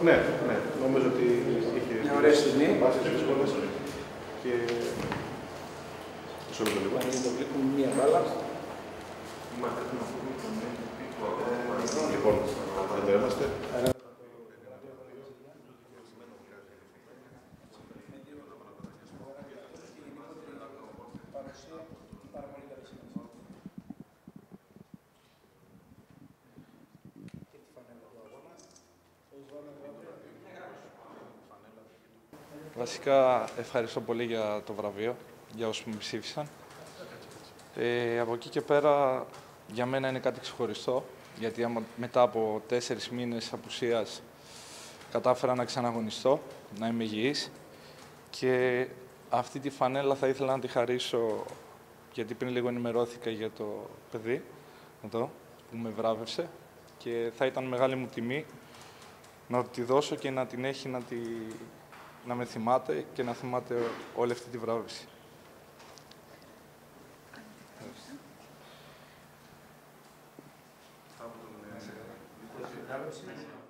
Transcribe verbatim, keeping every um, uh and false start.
Ναι, ναι. Νομίζω ότι είχε μια ωραία στιγμή. βάσεις δύσκολες και... Μισό λεπτό λίγο. Αν το βλέπουμε μία μπάλα. Λοιπόν, εδώ είμαστε. Βασικά, ευχαριστώ πολύ για το βραβείο, για όσους με ψήφισαν. Ε, από εκεί και πέρα, για μένα είναι κάτι ξεχωριστό, γιατί άμα, μετά από τέσσερις μήνες απουσίας κατάφερα να ξαναγωνιστώ, να είμαι υγιής και αυτή τη φανέλα θα ήθελα να τη χαρίσω, γιατί πριν λίγο ενημερώθηκα για το παιδί, εδώ, που με βράβευσε και θα ήταν μεγάλη μου τιμή να τη δώσω και να την έχει να, τη... να με θυμάται και να θυμάται όλη αυτή τη βράβευση. Βράβευση.